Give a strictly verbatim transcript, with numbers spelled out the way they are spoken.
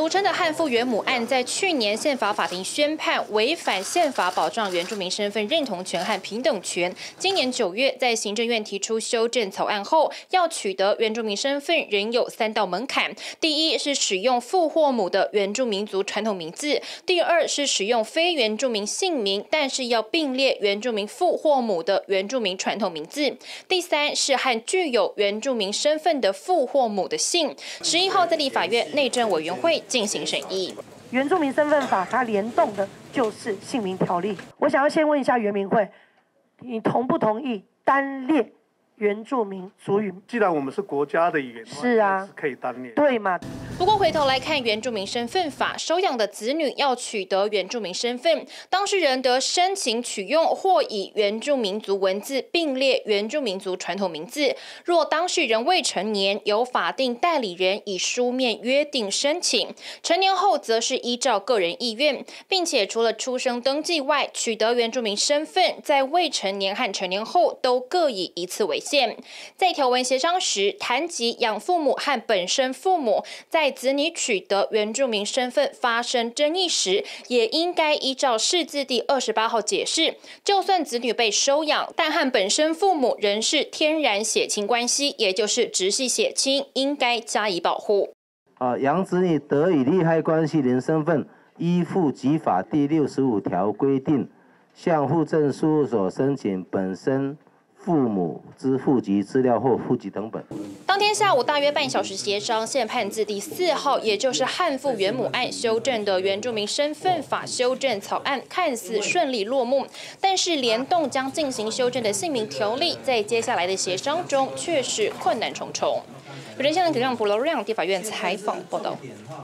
俗称的汉父原母案，在去年宪法法庭宣判违反宪法保障原住民身份认同权和平等权。今年九月，在行政院提出修正草案后，要取得原住民身份仍有三道门槛：第一是使用父或母的原住民族传统名字；第二是使用非原住民姓名，但是要并列原住民父或母的原住民传统名字；第三是和具有原住民身份的父或母的姓。十一号在立法院内政委员会进行审议。 原住民身份法它联动的就是姓名条例。我想要先问一下原民会，你同不同意单列原住民族语？ 既然我们是国家的语言， 是啊， 是可以单列， 对嘛？ 不过回头来看原住民身份法，收养的子女要取得原住民身份，当事人得申请取用或以原住民族文字并列原住民族传统名字。若当事人未成年，由法定代理人以书面约定申请；成年后则是依照个人意愿，并且除了出生登记外，取得原住民身份在未成年和成年后都各以一次为限。在条文协商时，谈及养父母和本身父母在子女取得原住民身份发生争议时，也应该依照释字第二十八号解释，就算子女被收养，但和本身父母仍是天然血亲关系，也就是直系血亲，应该加以保护。 啊，养子女得以利害关系人身份，依附籍法第六十五条规定，向户政事务所申请本身父母之户籍资料或户籍誊本。 当天下午大约半小时协商，宪判字第四号，也就是汉父原母案修正的原住民身份法修正草案，看似顺利落幕。但是联动将进行修正的姓名条例，在接下来的协商中却是困难重重。有人现在可让普罗亮地法院采访报道。